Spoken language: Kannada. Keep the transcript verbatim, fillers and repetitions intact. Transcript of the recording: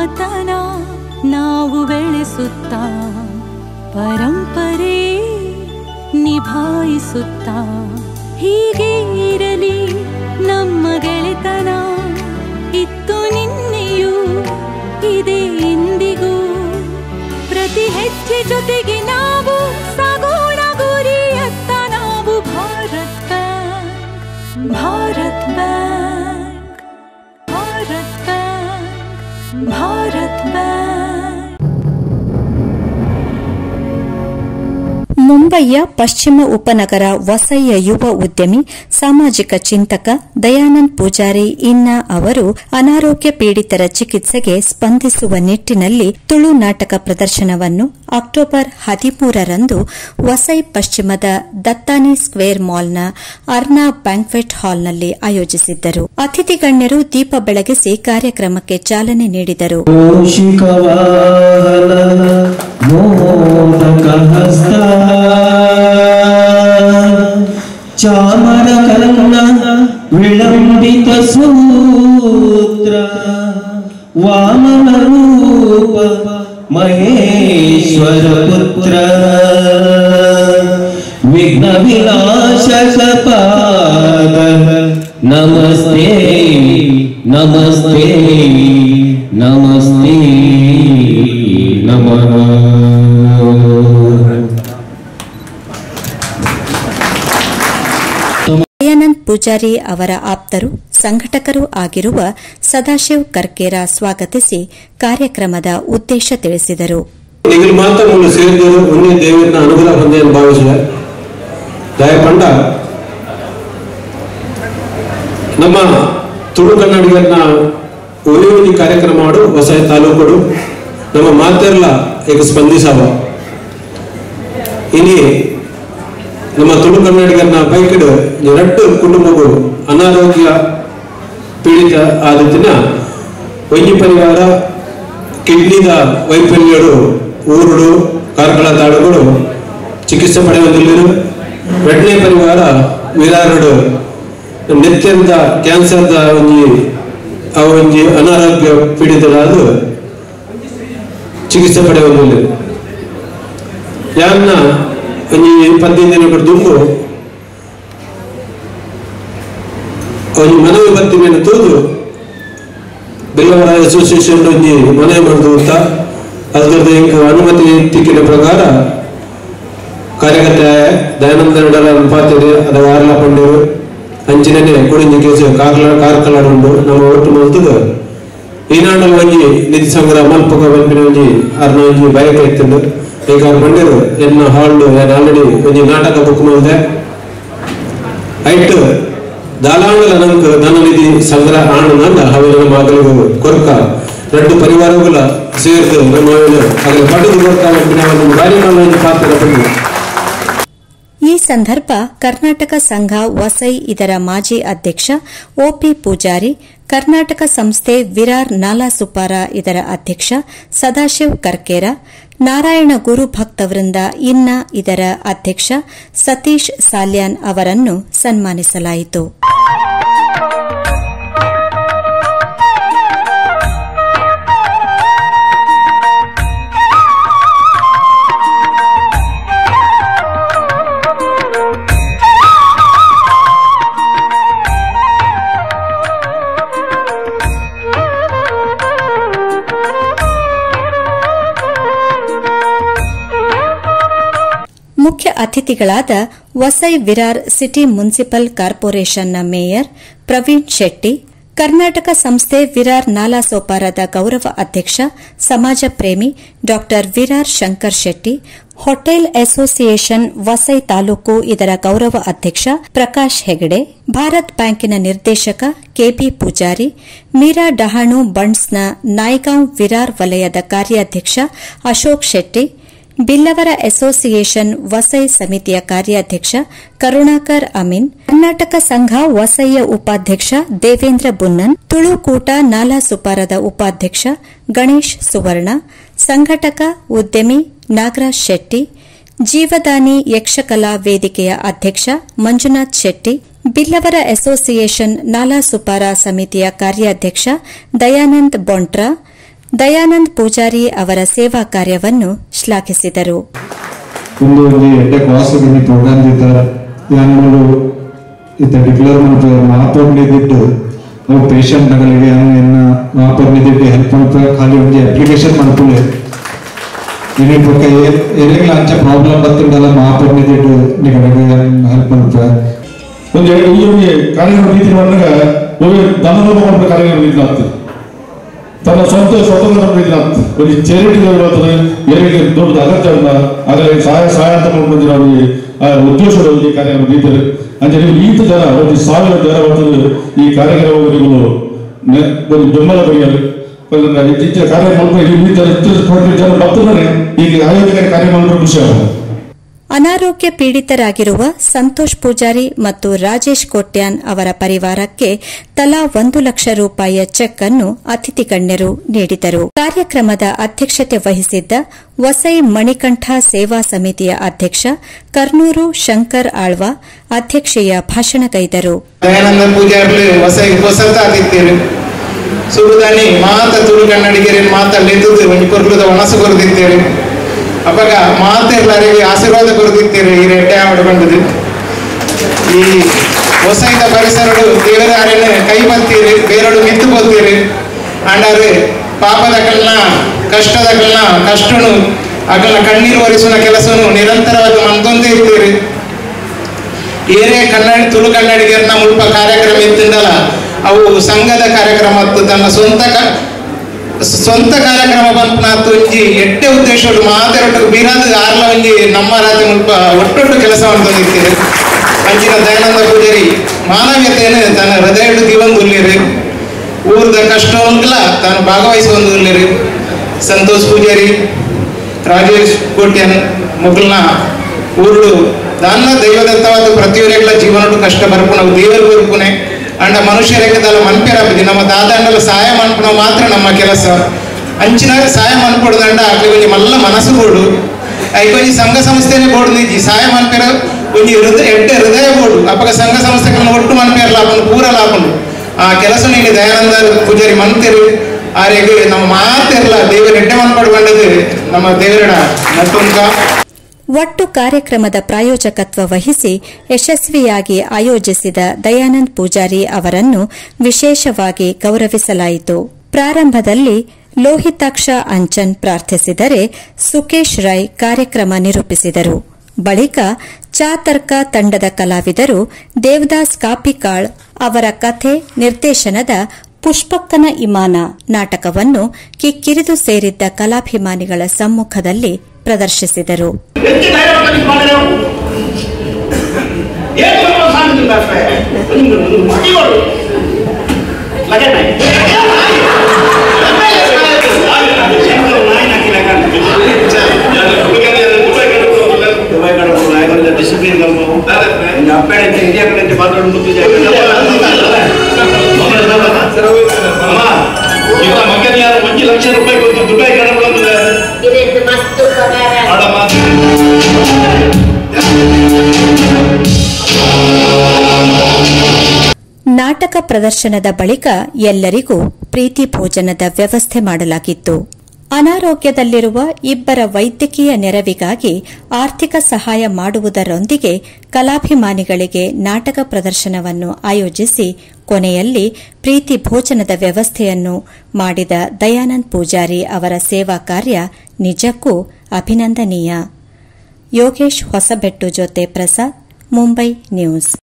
ನಮ್ಮತನ ನಾವು ಬೆಳೆಸುತ್ತಾ ಪರಂಪರೆ ನಿಭಾಯಿಸುತ್ತಾ ಹೀಗೆ ಇರಲಿ ನಮ್ಮ ಗೆಳೆತನ. ಇತ್ತು ನಿನ್ನೆಯೂ ಇದೆ ಇಂದಿಗೂ, ಪ್ರತಿ ಹೆಜ್ಜೆ ಜೊತೆಗೆ ನಾವು ಸಾಗೋಣ ಗುರಿಯತ್ತ. ನಾವು Bharat bank, Bharat bank, Bharat bank, Bharat bank. ಮುಂಬಯಿಯ ಪಶ್ಚಿಮ ಉಪನಗರ ವಸೈಯ ಯುವ ಉದ್ಯಮಿ ಸಾಮಾಜಿಕ ಚಿಂತಕ ದಯಾನಂದ್ ಪೂಜಾರಿ ಇನ್ನ ಅವರು ಅನಾರೋಗ್ಯ ಪೀಡಿತರ ಚಿಕಿತ್ಸೆಗೆ ಸ್ಪಂದಿಸುವ ನಿಟ್ಟಿನಲ್ಲಿ ತುಳು ನಾಟಕ ಪ್ರದರ್ಶನವನ್ನು ಅಕ್ಟೋಬರ್ ಹದಿಮೂರರಂದು ವಸೈ ಪಶ್ಚಿಮದ ದತ್ತಾನಿ ಸ್ಕ್ವೇರ್ ಮಾಲ್ನ ಅರ್ನಾ ಬ್ಯಾಂಕ್ವೆಟ್ ಹಾಲ್ನಲ್ಲಿ ಆಯೋಜಿಸಿದ್ದರು. ಅತಿಥಿ ಗಣ್ಯರು ದೀಪ ಬೆಳಗಿಸಿ ಕಾರ್ಯಕ್ರಮಕ್ಕೆ ಚಾಲನೆ ನೀಡಿದರು. ಚಾಮರ ಕರ್ಣ ವಿಳಂಬಿತ ಸೂತ್ರ ವಾಮನ ರೂಪ ಮಹೇಶ್ವರ ಪುತ್ರ ವಿಘ್ನ ವಿನಾಶಕ ಪಾದ ನಮಸ್ತೆ ನಮಸ್ತೆ ನಮಸ್ತೆ ನಮಃ. ದಯಾನಂದ್ ಪೂಜಾರಿ ಅವರ ಆಪ್ತರು ಸಂಘಟಕರೂ ಆಗಿರುವ ಸದಾಶಿವ್ ಕರ್ಕೇರ ಸ್ವಾಗತಿಸಿ ಕಾರ್ಯಕ್ರಮದ ಉದ್ದೇಶ ತಿಳಿಸಿದರು. ಈಗಲೂ ಮಾತ್ರ ಮುನ್ನ ಸೇರಿದರು ಒಂದೇ ದೇವರನ್ನ ಅನುಗ್ರಹ ಹೊಂದೆ ಎಂದು ಭಾವಿಸಿದೆ. ದಯಪಂಡ ನಮ್ಮ ತುಳು ಕನ್ನಡಿಗರನ್ನ ಒಲಿಯುವ ಕಾರ್ಯಕ್ರಮ ಮಾಡು ಹೊಸ ತಾಲೂಕುಗಳು ನಮ್ಮ ಮಾತೆಲ್ಲ ಈಗ ಸ್ಪಂದಿಸವ ಇನಿ ನಮ್ಮ ತುಳು ಕನ್ನಡಿಗರನ್ನ ಬೈಕಿಡು ಎರಡು ಕುಟುಂಬಗಳು ಅನಾರೋಗ್ಯ ಪೀಡಿತ ಆದ ದಿನ ವೈದ್ಯ ಪರಿವಾರ ಕಿಡ್ನಿದ ವೈಫಲ್ಯಗಳು ಊರುಗಳು ಕಾರ್ಕಳ ತಾಡುಗಳು ಚಿಕಿತ್ಸೆ ಪಡೆಯುವುದಿಲ್ಲ. ಎರಡನೇ ಪರಿವಾರ ವಿರಾರಡು ನೆತ್ಯದ ಕ್ಯಾನ್ಸರ್ದ ಒಂಜಿ ಆ ಒಂಜಿ ಅನಾರೋಗ್ಯ ಪೀಡಿತರಾದ ಚಿಕಿತ್ಸೆ ಪಡೆಯುವುದಿಲ್ಲ. ಯಾರನ್ನ ಒಂಜಿ ಪದ್ನೈದು ದಿನ ದುಂಬು ಒಂಜಿ ಮನವಿ ಬತ್ತಿನ ತೂದು ಬೆಲ್ಲವರ ಅಸೋಸಿಯೇಷನ್ ಒಂಜಿ ಮನವಿ ಮಾಡುದು ಅಂತ ಅದರದ್ದು ಅನುಮತಿ ತಿಕ್ಕಿನ ಪ್ರಕಾರ ಕಾರ್ಯಕರ್ತ ದಯಾನಂದ ನಡಲ ಪಾತ್ರೆ ಅದ ವಾರಲ ಪಂಡರು ಅಂಚಿನೇ ಕುಡಿಂಜಿ ಕೇಸು ಕಾರ್ಕಳ ಕಾರ್ಕಳಾಡುಂಡು ನಮ್ಮ ಒಟ್ಟು ಮಲ್ತದ ಈನಾಡಲ್ ಒಂಜಿ ನಿಧಿ ಸಂಗ್ರಹ ಮಲ್ಪಕ ಬಂಪಿನ ಒಂಜಿ ಅರ್ನ ಒಂಜಿ ಬಯಕ ಇತ್ತು ಈಗ ಬಂದಿರು ಎನ್ನ ಹಾಲ್ಡು ಏನು ಆಲ್ರೆಡಿ ಒಂಜಿ ನಾಟಕ ಬುಕ್ ಮಾಡಿದೆ ಐಟ್ ದಾಲಾಂಗಲ ನಮ್ಗೆ ಧನ ನಿಧಿ ಸಂಗ್ರಹ ಆಣನಂದ ಅವೆಲ್ಲ ಮಗಳಿಗೂ ಕೊರ್ಕ ಎರಡು ಪರಿವಾರಗಳ ಸೇರಿದು ನಮ್ಮ ಅದರ ಪಡೆದು ಕೊಡ್ತಾ ಬಾರಿ ಒಂದು ಪಾತ್ರ ಬಂದು. ಈ ಸಂದರ್ಭ ಕರ್ನಾಟಕ ಸಂಘ ವಸೈ ಇದರ ಮಾಜಿ ಅಧ್ಯಕ್ಷ ಒಪಿ ಪೂಜಾರಿ, ಕರ್ನಾಟಕ ಸಂಸ್ಥೆ ವಿರಾರ್ ನಾಲಾಸುಪಾರ ಇದರ ಅಧ್ಯಕ್ಷ ಸದಾಶಿವ್ ಕರ್ಕೇರ, ನಾರಾಯಣ ಗುರು ಭಕ್ತವೃಂದ ಇನ್ನ ಇದರ ಅಧ್ಯಕ್ಷ ಸತೀಶ್ ಸಾಲ್ಯಾನ್ ಅವರನ್ನು ಸನ್ಮಾನಿಸಲಾಯಿತು. ಮುಖ್ಯ ಅತಿಥಿಗಳಾದ ವಸೈ ವಿರಾರ್ ಸಿಟಿ ಮುನ್ಸಿಪಲ್ ಕಾರ್ಪೊರೇಷನ್ನ ಮೇಯರ್ ಪ್ರವೀಣ್ ಶೆಟ್ಟಿ, ಕರ್ನಾಟಕ ಸಂಸ್ಥೆ ವಿರಾರ್ ನಾಲಾಸೋಪಾರದ ಗೌರವ ಅಧ್ಯಕ್ಷ ಸಮಾಜ ಪ್ರೇಮಿ ಡಾ ವಿರಾರ್ ಶಂಕರ್ ಶೆಟ್ಟಿ, ಹೋಟೆಲ್ ಅಸೋಸಿಯೇಷನ್ ವಸೈ ತಾಲೂಕು ಇದರ ಗೌರವ ಅಧ್ಯಕ್ಷ ಪ್ರಕಾಶ್ ಹೆಗಡೆ, ಭಾರತ್ ಬ್ಯಾಂಕಿನ ನಿರ್ದೇಶಕ ಕೆಬಿ ಪೂಜಾರಿ, ಮೀರಾ ಡಹಾಣು ಬಂಡ್ಸ್ನ ನಾಯ್ಗಾಂವ್ ವಿರಾರ್ ವಲಯದ ಕಾರ್ಯಾಧ್ಯಕ್ಷ ಅಶೋಕ್ ಶೆಟ್ಟಿ, ಬಿಲ್ಲವರ ಅಸೋಸಿಯೇಷನ್ ವಸೈ ಸಮಿತಿಯ ಕಾರ್ಯಾಧ್ಯಕ್ಷ ಕರುಣಾಕರ್ ಅಮೀನ್, ಕರ್ನಾಟಕ ಸಂಘ ವಸೈಯ ಉಪಾಧ್ಯಕ್ಷ ದೇವೇಂದ್ರ ಬುನ್ನನ್, ತುಳುಕೂಟ ನಾಲಾಸುಪಾರದ ಉಪಾಧ್ಯಕ್ಷ ಗಣೇಶ್ ಸುವರ್ಣ, ಸಂಘಟಕ ಉದ್ಯಮಿ ನಾಗರಾಜ್ ಶೆಟ್ಟಿ, ಜೀವದಾನಿ ಯಕ್ಷಕಲಾ ವೇದಿಕೆಯ ಅಧ್ಯಕ್ಷ ಮಂಜುನಾಥ್ ಶೆಟ್ಟಿ, ಬಿಲ್ಲವರ ಅಸೋಸಿಯೇಷನ್ ನಾಲಾಸುಪಾರ ಸಮಿತಿಯ ಕಾರ್ಯಾಧ್ಯಕ್ಷ ದಯಾನಂದ್ ಬೊಂಟ್ರಾ, ದಯಾನಂದ್ ಪೂಜಾರಿ ಅವರ ಸೇವಾ ಕಾರ್ಯವನ್ನು ಶ್ಲಾಘಿಸಿದರು. ಒಂದು ಎಡ್ಡೆ ಕಾಸ್ಟ್ ಪ್ರೋಗ್ರಾಮ್ ಇದ್ದಾರೆ ಯಾರು ಇತ್ತ ಡಿಕ್ಲೇರ್ ಮಾಡ್ತಾರೆ ಮಾಪರ್ನಿದ್ದು ಅವು ಪೇಷಂಟ್ಗಳಿಗೆ ಏನ ಮಾಪರ್ನಿದ್ದು ಹೆಲ್ಪ್ ಮಾಡ್ತಾರೆ ಖಾಲಿ ಒಂದು ಅಪ್ಲಿಕೇಶನ್ ಮಾಡ್ಕೊಳ್ಳಿ ಇನಿ ಪಕ್ಕ ಏನೆಲ್ಲ ಅಂಚ ಪ್ರಾಬ್ಲಮ್ ಬರ್ತದಲ್ಲ ಮಾಪರ್ನಿದ್ದು ನಿಮಗೆ ಹೆಲ್ಪ್ ಮಾಡ್ತಾರೆ ಒಂದು ಈ ಕಾರ್ಯಕ್ರಮ ರೀತಿ ಮಾಡಿದಾಗ ಒಂದು ದಾನಧರ್ಮ ಮಾಡುವ ಕಾರ್ಯಕ್ರಮ ರೀತಿ ಆಗ್ತದೆ ತನ್ನ ಸ್ವಂತ ಸ್ವತಂತ್ರ ರೀತಿ ಆಗ್ತದೆ ಒಂದು ಚಾರಿಟಿಗಳು ಏನಿಗೆ ದೊಡ್ಡ ಅಗತ್ಯ ಉಂಟ ಹಾಗಾಗಿ ಸಹಾಯ ಸಹಾಯ ಅಂತ ಮಾಡ್ಕೊಂಡಿರೋ ಉದ್ದೇಶಗಳು ಈ ಕಾರ್ಯಕ್ರಮ ರೀತಿಯಲ್ಲಿ ಅಂದ್ರೆ ನೀವು ಈತ ಜನ ಒಂದು ಸಾವಿರ ಜನ ಬರ್ತದೆ ಈ ಕಾರ್ಯಕ್ರಮಗಳಿಗೂ ಒಂದು ಬೆಂಬಲ ಬರೆಯಲು ಇತ್ತೀಚಿನ ಕಾರ್ಯ ಮಾಡ್ಕೊಂಡು ಜನ ಬರ್ತಾರೆ ಈಗ ಆಯೋಜಕರ ಕಾರ್ಯ ಮಾಡಿರೋ ವಿಷಯ. ಅನಾರೋಗ್ಯ ಪೀಡಿತರಾಗಿರುವ ಸಂತೋಷ್ ಪೂಜಾರಿ ಮತ್ತು ರಾಜೇಶ್ ಕೋಟ್ಯಾನ್ ಅವರ ಪರಿವಾರಕ್ಕೆ ತಲಾ ಒಂದು ಲಕ್ಷ ರೂಪಾಯಿಯ ಚೆಕ್ ಅನ್ನು ಅತಿಥಿ ಗಣ್ಯರು ನೀಡಿದರು. ಕಾರ್ಯಕ್ರಮದ ಅಧ್ಯಕ್ಷತೆ ವಹಿಸಿದ್ದ ವಸೈ ಮಣಿಕಂಠ ಸೇವಾ ಸಮಿತಿಯ ಅಧ್ಯಕ್ಷ ಕರ್ನೂರು ಶಂಕರ್ ಆಳ್ವ ಅಧ್ಯಕ್ಷೆಯ ಭಾಷಣಗೈದರು. ದಯಾನಂದ ಪೂಜಾರಿ ವಸೈ ಹೊಸತಾದಿತ್ತೇವೆ ಸುಡುದಾನಿ ಮಾತ ತುಳು ಕನ್ನಡಿಗರೇ ಮಾತಾಡಿದ್ದು ಒಂದು ಕೊರ್ಲದ ಒಣಸು ಕೊರದಿದ್ದೇವೆ ಅವಾಗ ಮಾತೆಲ್ಲರಿಗೆ ಆಶೀರ್ವಾದ ಕೊರದಿದ್ದೇವೆ ಈ ರೆಡ್ಡೆ ಮಾಡಿಕೊಂಡದ್ದು ಈ ಹೊಸೈದ ಪರಿಸರಗಳು ದೇವರಾರನ್ನು ಕೈ ಬರ್ತೀರಿ ಬೇರಡು ಮಿತ್ತು ಹೋಗ್ತೀರಿ ಅಂಡಾರೆ ಪಾಪದಗಳನ್ನ ಕಷ್ಟದಗಳನ್ನ ಕಷ್ಟನು ಅಗಲ ಕಣ್ಣೀರು ಒರೆಸುವ ಕೆಲಸನು ನಿರಂತರವಾಗಿ ಮನ್ಕೊಂಡೇ ಇರ್ತೀರಿ ಏನೇ ಕನ್ನಡ ತುಳು ಕನ್ನಡಿಗರನ್ನ ಮುಲ್ಪ ಕಾರ್ಯಕ್ರಮ ಇತ್ತಿಂದಲ್ಲ ಅವು ಸಂಘದ ಕಾರ್ಯಕ್ರಮ ತನ್ನ ಸ್ವಂತ ಸ್ವಂತ ಕಾರ್ಯಕ್ರಮ ಬಂತು ಒಂಜಿ ಎಟ್ಟೆ ಉದ್ದೇಶಗಳು ಮಾತಾಡೋದು ಬೀರಾದ ಆರ್ಲ ಒಂಜಿ ನಮ್ಮ ರಾಜ್ಯ ಮುಲ್ಪ ಒಟ್ಟೊಟ್ಟು ಕೆಲಸವನ್ನು ತಂದಿರ್ತೀರಿ ಅಂಚಿನ ದಯಾನಂದ ಪೂಜಾರಿ ಮಾನವೀಯತೆಯನ್ನು ತನ್ನ ಹೃದಯ ದಿವಂದುಲ್ಲಿರಿ ಊರದ ಕಷ್ಟವನ್ನೆಲ್ಲ ತಾನು ಭಾಗವಹಿಸುವಂದುಲ್ಲಿರಿ. ಸಂತೋಷ್ ಪೂಜಾರಿ ರಾಜೇಶ್ ಕೋಟ್ಯನ್ ಮೊದಲನ ಊರುಡು ನನ್ನ ದೈವದತ್ತವಾದ ಪ್ರತಿಯೊಂದೆಲ್ಲ ಜೀವನ ಕಷ್ಟ ಬರ್ಪು ನಾವು ದೇವರು ಬರ್ಪುನೆ ಅಂಡ ಮನುಷ್ಯರಿಗೆ ತಲ ಮನ್ಪೇರಾಗ್ತದೆ ನಮ್ಮ ದಾದಂಡಲು ಸಹಾಯ ಮಾಡ್ಕೊಳೋ ಮಾತ್ರ ನಮ್ಮ ಕೆಲಸ ಅಂಚಿನ ಸಹಾಯ ಮಾಡ್ಕೊಡೋದಂಡ ಆಗ್ಲಿ ಒಂಜಿ ಮಲ್ಲ ಮನಸ್ಸು ಬೋಡು ಐಕೊಂಜಿ ಸಂಘ ಸಂಸ್ಥೆನೇ ಬೋಡು ನಿಜಿ ಸಹಾಯ ಮನ್ಪೇರ ಒಂಜಿ ಹೃದಯ ಎಡ್ಡೆ ಹೃದಯ ಬೋಡು ಅಪ್ಪಗ ಸಂಘ ಸಂಸ್ಥೆಗಳನ್ನ ಒಟ್ಟು ಮನ್ಪೇರ ಲಾಭನು ಪೂರ ಲಾಭನು ಆ ಕೆಲಸ ನೀನು ದಯಾನಂದ ಪೂಜಾರಿ ಮನ್ತೇರು ಆರೆಗೆ ನಮ್ಮ ಮಾತೆಲ್ಲ ದೇವರ ಎಡ್ಡೆ ಮನ್ಪಡ್ಕೊಂಡದು ನಮ್ಮ ದೇವರಡ ಮತ್ತೊಂದ. ಒಟ್ಟು ಕಾರ್ಯಕ್ರಮದ ಪ್ರಾಯೋಜಕತ್ವ ವಹಿಸಿ ಯಶಸ್ವಿಯಾಗಿ ಆಯೋಜಿಸಿದ ದಯಾನಂದ್ ಪೂಜಾರಿ ಅವರನ್ನು ವಿಶೇಷವಾಗಿ ಗೌರವಿಸಲಾಯಿತು. ಪ್ರಾರಂಭದಲ್ಲಿ ಲೋಹಿತಾಕ್ಷ ಅಂಚನ್ ಪ್ರಾರ್ಥಿಸಿದರೆ ಸುಕೇಶ್ ರೈ ಕಾರ್ಯಕ್ರಮ ನಿರೂಪಿಸಿದರು. ಬಳಿಕ ಚಾತರ್ಕ ತಂಡದ ಕಲಾವಿದರು ದೇವದಾಸ್ ಕಾಪಿಕಾಳ್ ಅವರ ಕಥೆ ನಿರ್ದೇಶನದ ಪುಷ್ಪಕ್ಕನ ಇಮಾನ ನಾಟಕವನ್ನು ಕಿಕ್ಕಿರಿದು ಸೇರಿದ್ದ ಕಲಾಭಿಮಾನಿಗಳ ಸಮ್ಮುಖದಲ್ಲಿ ಪ್ರದರ್ಶಿಸಿದರು. ಮಂಜು ಲಕ್ಷ ರೂಪಾಯಿ ಕೊಟ್ಟು ದುಬೈ ನಾಟಕ ಪ್ರದರ್ಶನದ ಬಳಿಕ ಎಲ್ಲರಿಗೂ ಪ್ರೀತಿ ಭೋಜನದ ವ್ಯವಸ್ಥೆ ಮಾಡಲಾಗಿತ್ತು. ಅನಾರೋಗ್ಯದಲ್ಲಿರುವ ಇಬ್ಬರ ವೈದ್ಯಕೀಯ ನೆರವಿಗಾಗಿ ಆರ್ಥಿಕ ಸಹಾಯ ಮಾಡುವುದರೊಂದಿಗೆ ಕಲಾಭಿಮಾನಿಗಳಿಗೆ ನಾಟಕ ಪ್ರದರ್ಶನವನ್ನು ಆಯೋಜಿಸಿ ಕೊನೆಯಲ್ಲಿ ಪ್ರೀತಿ ಭೋಜನದ ವ್ಯವಸ್ಥೆಯನ್ನು ಮಾಡಿದ ದಯಾನಂದ್ ಪೂಜಾರಿ ಅವರ ಸೇವಾ ಕಾರ್ಯ ನಿಜಕ್ಕೂ ಅಭಿನಂದನೀಯ. ಯೋಗೇಶ್ ಹೊಸಬೆಟ್ಟು ಜೊತೆ ಪ್ರಸಾದ್, ಮುಂಬೈ ನ್ಯೂಸ್.